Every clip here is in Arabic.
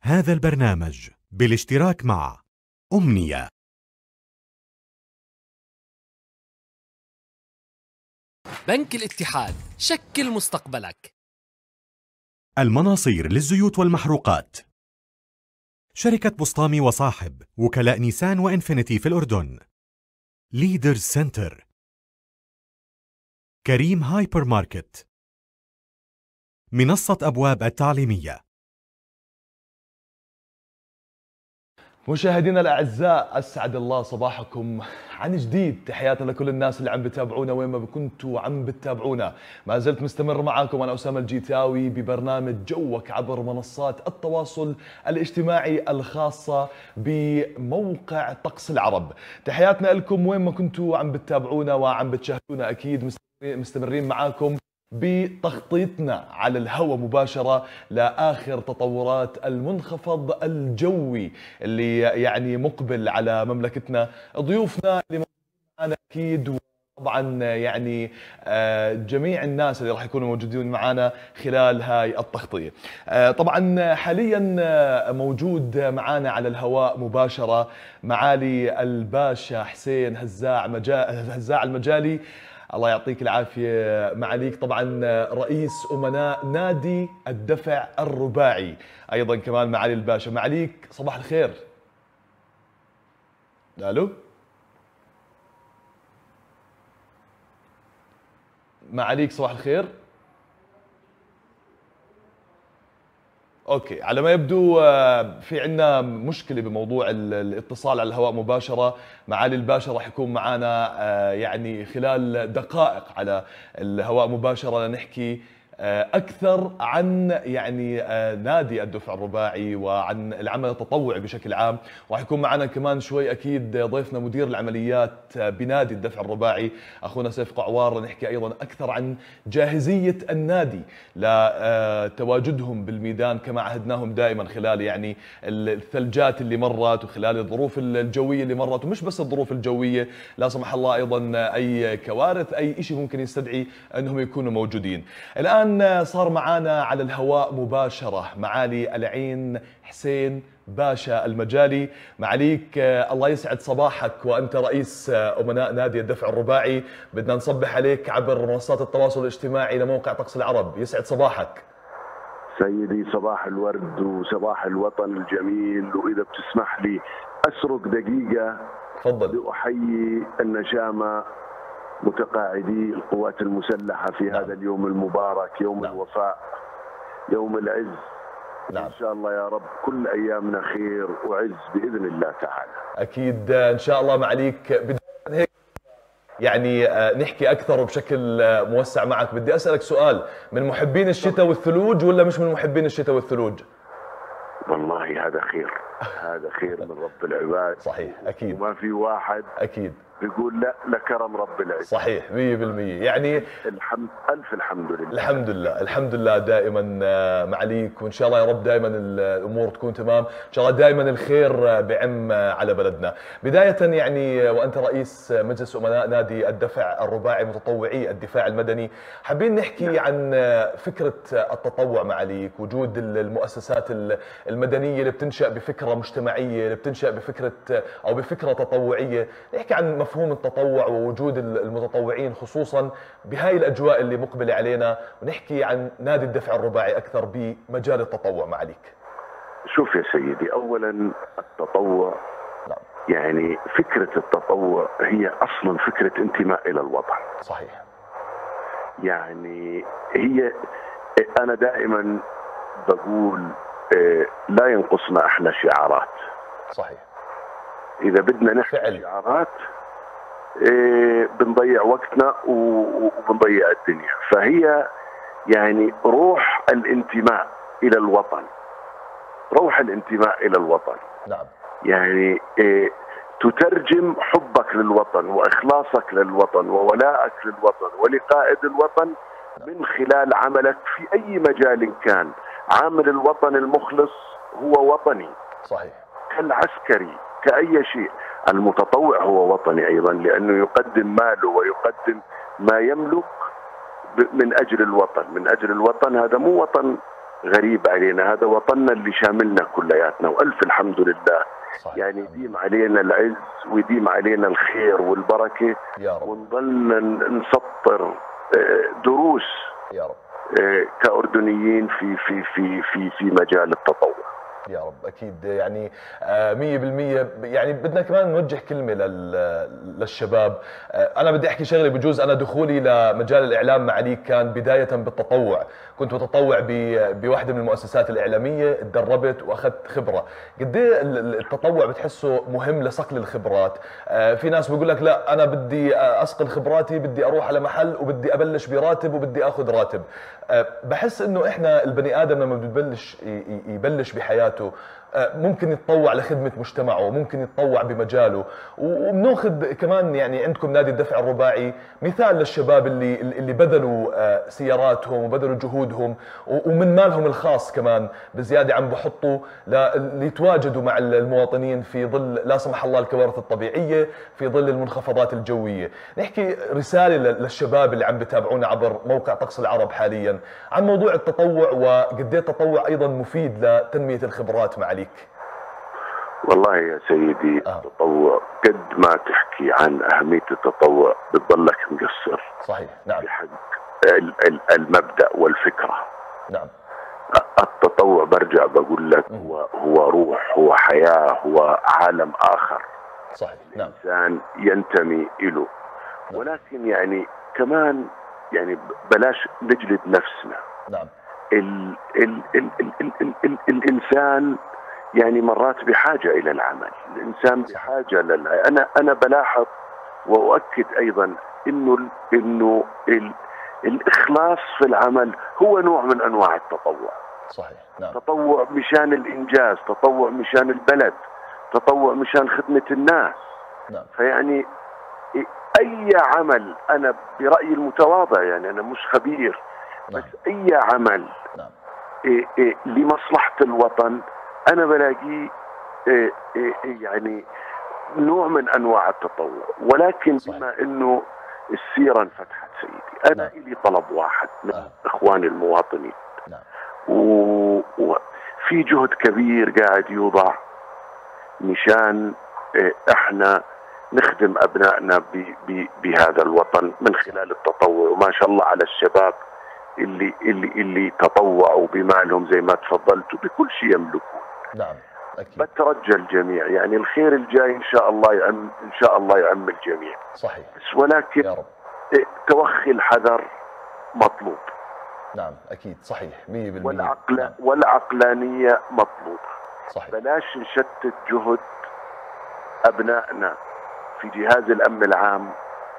هذا البرنامج بالاشتراك مع أمنية. بنك الاتحاد، شكل مستقبلك. المناصير للزيوت والمحروقات. شركة بسطامي وصاحب، وكلاء نيسان وإنفينيتي في الأردن. ليدرز سنتر. كريم هايبر ماركت. منصة أبواب التعليمية. مشاهدينا الأعزاء، أسعد الله صباحكم عن جديد. تحياتنا لكل الناس اللي عم بتابعونا وين ما كنتوا عم بتابعونا. ما زلت مستمر معاكم أنا أسامة الجيتاوي ببرنامج جوك عبر منصات التواصل الاجتماعي الخاصة بموقع طقس العرب. تحياتنا لكم وين ما كنتوا عم بتابعونا وعم بتشاهدونا. أكيد مستمرين معاكم بتخطيطنا على الهواء مباشرة لآخر تطورات المنخفض الجوي اللي يعني مقبل على مملكتنا. ضيوفنا اللي معنا أكيد، طبعا يعني جميع الناس اللي راح يكونوا موجودين معنا خلال هاي التغطية. طبعا حاليا موجود معنا على الهواء مباشرة معالي الباشا حسين هزاع المجالي. الله يعطيك العافية معاليك. طبعا رئيس أمناء نادي الدفع الرباعي أيضا كمان معالي الباشا. معاليك صباح الخير. ألو معاليك صباح الخير. اوكي، على ما يبدو في عندنا مشكله بموضوع الاتصال على الهواء مباشره. معالي الباشا راح يكون معنا يعني خلال دقائق على الهواء مباشره لنحكي اكثر عن يعني نادي الدفع الرباعي وعن العمل التطوعي بشكل عام. راح يكون معنا كمان شوي اكيد ضيفنا مدير العمليات بنادي الدفع الرباعي اخونا سيف قعوار، لنحكي ايضا اكثر عن جاهزيه النادي لتواجدهم بالميدان كما عهدناهم دائما خلال يعني الثلجات اللي مرت وخلال الظروف الجويه اللي مرت، ومش بس الظروف الجويه، لا سمح الله ايضا اي كوارث، اي شيء ممكن يستدعي انهم يكونوا موجودين. الآن صار معنا على الهواء مباشرة معالي العين حسين باشا المجالي. معاليك الله يسعد صباحك وأنت رئيس أمناء نادي الدفع الرباعي. بدنا نصبح عليك عبر منصات التواصل الاجتماعي لموقع طقس العرب. يسعد صباحك سيدي. صباح الورد وصباح الوطن الجميل. وإذا بتسمح لي أسرق دقيقة. تفضل. لأحيي النشامة متقاعدي القوات المسلحة في هذا اليوم المبارك، يوم الوفاء، يوم العز. إن شاء الله يا رب كل أيامنا خير وعز بإذن الله تعالى. أكيد إن شاء الله. معليك بداية هيك يعني نحكي أكثر وبشكل موسع معك. بدي أسألك سؤال، من محبين الشتاء والثلوج ولا مش من محبين الشتاء والثلوج؟ والله هذا خير، هذا خير من رب العباد. صحيح أكيد. وما في واحد أكيد بيقول لا لكرم رب العزة. صحيح 100%. يعني ألف الحمد لله. الحمد لله الحمد لله دائما معاليك. وإن شاء الله يا رب دائما الأمور تكون تمام. إن شاء الله دائما الخير بعم على بلدنا. بداية يعني وأنت رئيس مجلس أمناء نادي الدفع الرباعي متطوعي الدفاع المدني، حابين نحكي عن فكرة التطوع معاليك، وجود المؤسسات المدنية اللي بتنشأ بفكرة مجتمعية، اللي بتنشأ بفكرة أو بفكرة تطوعية. نحكي عن مفهوم التطوع ووجود المتطوعين خصوصا بهاي الأجواء اللي مقبلة علينا، ونحكي عن نادي الدفع الرباعي أكثر بمجال التطوع معاليك. شوف يا سيدي، أولا التطوع يعني فكرة التطوع هي أصلا فكرة انتماء إلى الوطن. صحيح. يعني هي أنا دائما بقول لا ينقصنا أحلى شعارات. صحيح. إذا بدنا نحكي شعارات بنضيع وقتنا وبنضيع الدنيا. فهي يعني روح الانتماء إلى الوطن، روح الانتماء إلى الوطن. نعم. يعني تترجم حبك للوطن وإخلاصك للوطن وولائك للوطن ولقائد الوطن من خلال عملك في أي مجال كان. عامل الوطن المخلص هو وطني. صحيح. كالعسكري كأي شيء. المتطوع هو وطني أيضا، لأنه يقدم ماله ويقدم ما يملك من أجل الوطن. من أجل الوطن، هذا مو وطن غريب علينا، هذا وطننا اللي شاملنا كلياتنا، والف الحمد لله. صحيح. يعني يديم علينا العز ويديم علينا الخير والبركه يا رب. ونظلنا نسطر دروس يا رب كأردنيين في مجال التطوع. يا رب اكيد. يعني 100%. يعني بدنا كمان نوجه كلمه للشباب. انا بدي احكي شغله، بجوز انا دخولي لمجال الاعلام معاليك كان بدايه بالتطوع، كنت متطوع بواحده من المؤسسات الاعلاميه، تدربت واخذت خبره. قد ايه التطوع بتحسه مهم لصقل الخبرات؟ في ناس بيقول لك لا انا بدي اصقل خبراتي، بدي اروح على محل وبدي ابلش براتب وبدي اخذ راتب. بحس انه احنا البني ادم لما ببلش يبلش بحياته ممكن يتطوع لخدمة مجتمعه، ممكن يتطوع بمجاله. وبناخذ كمان يعني عندكم نادي الدفع الرباعي مثال للشباب اللي بذلوا سياراتهم وبذلوا جهودهم ومن مالهم الخاص كمان بزيادة عم بحطوا ليتواجدوا مع المواطنين في ظل لا سمح الله الكوارث الطبيعية، في ظل المنخفضات الجوية. نحكي رسالة للشباب اللي عم بتابعونا عبر موقع طقس العرب حاليا عن موضوع التطوع، وقد ايه التطوع ايضا مفيد لتنمية الخبرات معاليك. والله يا سيدي التطوع قد ما تحكي عن أهمية التطوع بتضلك مقصر. صحيح. نعم. بحق المبدأ والفكرة. نعم. التطوع برجع بقول لك هو روح، هو حياة، هو عالم آخر. صحيح. نعم. الإنسان ينتمي إله. نعم. ولكن يعني كمان يعني بلاش نجلد نفسنا. نعم. الإنسان يعني مرات بحاجة إلى العمل، الإنسان بحاجة أنا بلاحظ وأؤكد أيضا إنه الإخلاص في العمل هو نوع من أنواع التطوع. صحيح. نعم. تطوع مشان الإنجاز، تطوع مشان البلد، تطوع مشان خدمة الناس. نعم. فيعني أي عمل، أنا برأيي المتواضع يعني أنا مش خبير، نعم. بس أي عمل نعم. لمصلحة الوطن أنا بلاقيه يعني نوع من أنواع التطوع. ولكن صحيح. بما أنه السيرة انفتحت سيدي، أنا نعم. لي طلب واحد من إخواني المواطنين. نعم. وفي جهد كبير قاعد يوضع مشان احنا نخدم أبنائنا بهذا الوطن من خلال التطوع. وما شاء الله على الشباب اللي تطوعوا بمالهم زي ما تفضلتوا بكل شيء يملكون. نعم. أكيد. بترجى الجميع يعني الخير الجاي إن شاء الله يعم، إن شاء الله يعم الجميع. صحيح. بس ولكن يا رب. توخي الحذر مطلوب. نعم. أكيد. صحيح. 100%. نعم. والعقلانية مطلوبة. صحيح. بلاش نشتت جهد أبنائنا في جهاز الأمن العام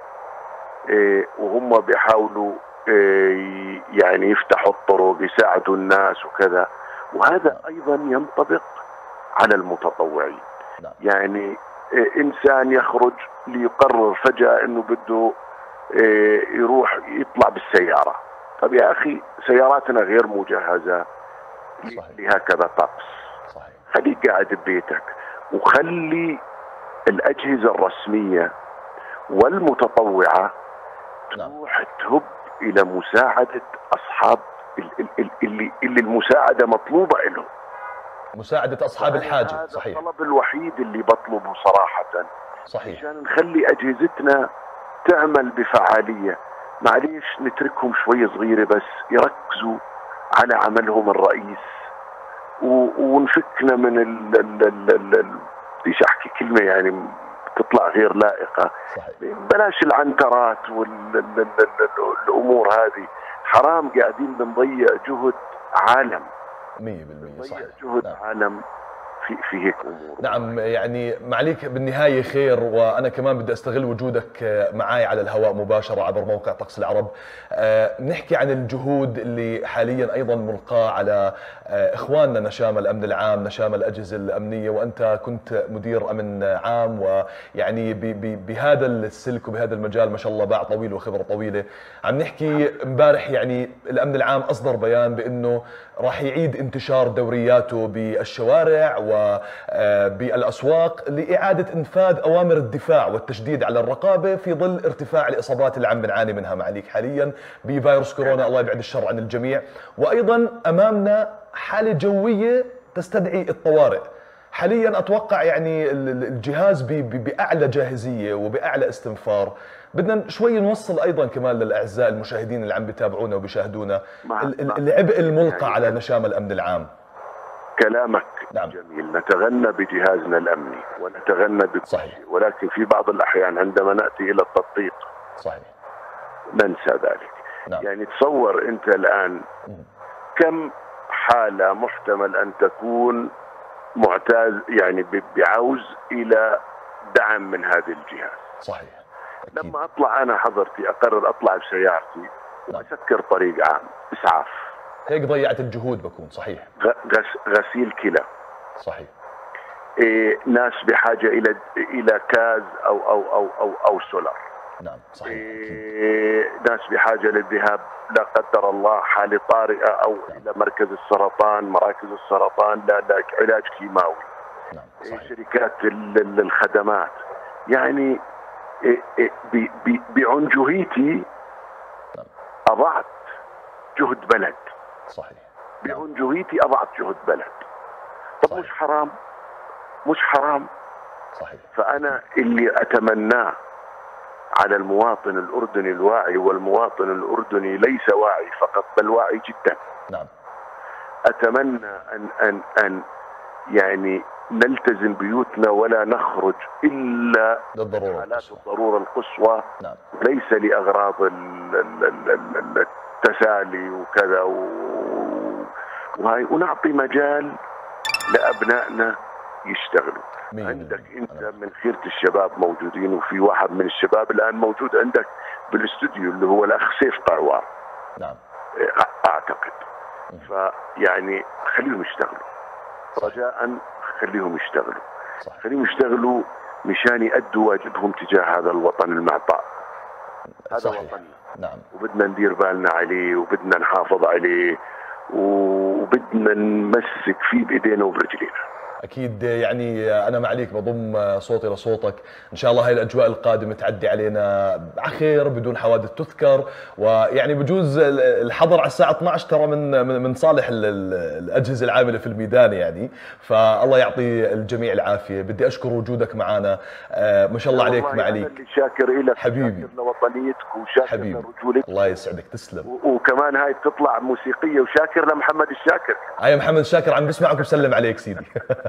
وهم بيحاولوا يعني يفتحوا الطرق، يساعدوا الناس وكذا. وهذا أيضا ينطبق على المتطوعين. نعم. يعني إنسان يخرج ليقرر فجأة أنه بده يروح يطلع بالسيارة. طب يا أخي سياراتنا غير مجهزة لهكذا طقس. صحيح. خليك قاعد ببيتك وخلي الأجهزة الرسمية والمتطوعة تروح تهب إلى مساعدة أصحاب اللي المساعدة مطلوبة لهم، مساعدة أصحاب الحاجة. صحيح. الطلب الوحيد اللي بطلبه صراحة. صحيح. عشان نخلي أجهزتنا تعمل بفعالية. معليش نتركهم شوي صغيرة بس يركزوا على عملهم الرئيس ونفكنا من بديش أحكي كلمة يعني تطلع غير لائقة. صحيح. بلاش العنترات والأمور هذه، حرام قاعدين بنضيع جهد عالم. 100%. صحيح. جهد نعم. عالم في هيك امور. نعم. يعني معاليك بالنهايه خير، وانا كمان بدي استغل وجودك معي على الهواء مباشره عبر موقع طقس العرب. نحكي عن الجهود اللي حاليا ايضا ملقاه على اخواننا نشامه الامن العام، نشامه الاجهزه الامنيه، وانت كنت مدير امن عام، ويعني بهذا السلك وبهذا المجال ما شاء الله باع طويل وخبره طويله. عم نحكي امبارح يعني الامن العام اصدر بيان بانه راح يعيد انتشار دورياته بالشوارع وبالأسواق لإعادة إنفاذ أوامر الدفاع والتشديد على الرقابة في ظل ارتفاع الإصابات اللي عم بنعاني منها معاليك حاليا بفيروس كورونا، الله يبعد الشر عن الجميع. وأيضا أمامنا حالة جوية تستدعي الطوارئ. حاليا أتوقع يعني الجهاز بأعلى جاهزية وبأعلى استنفار. بدنا شوي نوصل ايضا كمان للاعزاء المشاهدين اللي عم بيتابعونا وبيشاهدونا العبء الملقى على نشام الامن العام. كلامك نعم. جميل، نتغنى بجهازنا الامني ونتغنى صحيح، ولكن في بعض الاحيان عندما ناتي الى التطبيق صحيح ننسى ذلك. نعم. يعني تصور انت الان كم حاله محتمل ان تكون معتاز يعني بعوز الى دعم من هذه الجهاز. صحيح. أكيد. لما اطلع انا حضرتي اقرر اطلع بسيارتي واسكر طريق عام اسعاف، هيك ضيعت الجهود بكون. صحيح. غسيل كلى. صحيح. ناس بحاجه الى كاز او سولار. نعم صحيح. ناس بحاجه للذهاب لا قدر الله حاله طارئه او الى مركز السرطان، مراكز السرطان لعلاج كيماوي. نعم صحيح. شركات الخدمات. يعني بعنجهيتي أضعت جهد بلد. صحيح. بعنجهيتي أضعت جهد بلد. طب صحيح. مش حرام. صحيح. فأنا اللي أتمناه على المواطن الأردني الواعي، والمواطن الأردني ليس واعي فقط بل واعي جدا. نعم. أتمنى أن يعني نلتزم بيوتنا ولا نخرج إلا للضرورة حالات الضرورة القصوى. نعم. ليس لأغراض التسالي وكذا وهي، ونعطي مجال لأبنائنا يشتغلوا. عندك أنت من خيرة الشباب موجودين، وفي واحد من الشباب الآن موجود عندك بالاستوديو اللي هو الأخ سيف قعوار. نعم. أعتقد. فيعني خليهم يشتغلوا. رجاء خليهم يشتغلوا. صحيح. خليهم يشتغلوا مشان يأدوا واجبهم تجاه هذا الوطن المعطاء. هذا صحيح. وطننا. نعم. وبدنا ندير بالنا عليه، وبدنا نحافظ عليه، وبدنا نمسك فيه بإيدينا وبرجلينا. أكيد. يعني أنا معليك بضم صوتي لصوتك. إن شاء الله هاي الأجواء القادمة تعدي علينا على خير بدون حوادث تذكر. ويعني بجوز الحظر على الساعة 12 ترى من صالح الأجهزة العاملة في الميدان يعني. فالله يعطي الجميع العافية. بدي أشكر وجودك معنا. ما شاء الله عليك معليك. أنا اللي شاكر لك حبيبي، شاكر لوطنيتك وشاكر لرجولتك. الله يسعدك. تسلم. وكمان هاي بتطلع موسيقية، وشاكر لمحمد الشاكر. هاي محمد الشاكر عم بسمعك وبسلم عليك سيدي.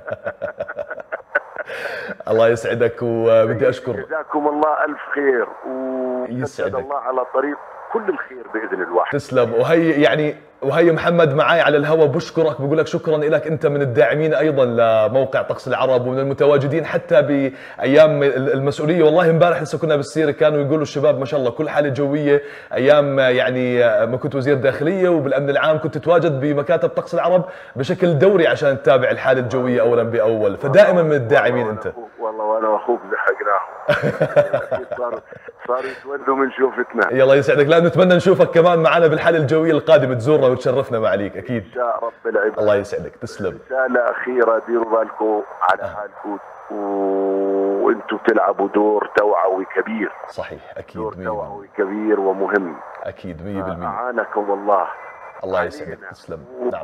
الله يسعدك. وبدي أشكر. جزاكم الله ألف خير، ويسعد الله على طريق كل الخير بإذن الواحد. تسلم. وهي محمد معاي على الهواء بشكرك، بقول لك شكرا لك. انت من الداعمين ايضا لموقع طقس العرب، ومن المتواجدين حتى بايام المسؤوليه. والله امبارح لسه كنا بالسيره كانوا يقولوا الشباب ما شاء الله كل حاله جويه ايام يعني ما كنت وزير داخليه وبالامن العام كنت تتواجد بمكاتب طقس العرب بشكل دوري عشان تتابع الحاله الجويه اولا باول. فدائما من الداعمين انت. والله وانا واخوك زحقناهم. صاروا يتولوا من شوفتنا. يلا يسعدك. لا نتمنى نشوفك كمان معنا بالحاله الجويه القادمه تزورنا وتشرفنا معاليك اكيد. ان شاء رب العباد. الله يسعدك. تسلم. رساله اخيره، ديروا بالكم على حالكم، وانتم بتلعبوا دور توعوي كبير. صحيح اكيد. دور توعوي كبير ومهم. اكيد 100%. اعانكم الله. الله يسعدك. تسلم. نعم.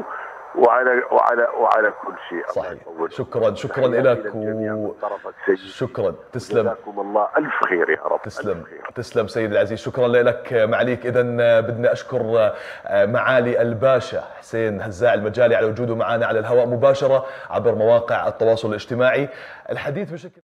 وعلى كل شيء. صحيح. شكرا لك شكرا. تسلم. جزاكم الله الف خير يا رب. تسلم سيدي العزيز. شكرا لك معاليك. اذا بدنا اشكر معالي الباشا حسين هزاع المجالي على وجوده معنا على الهواء مباشره عبر مواقع التواصل الاجتماعي. الحديث بشكل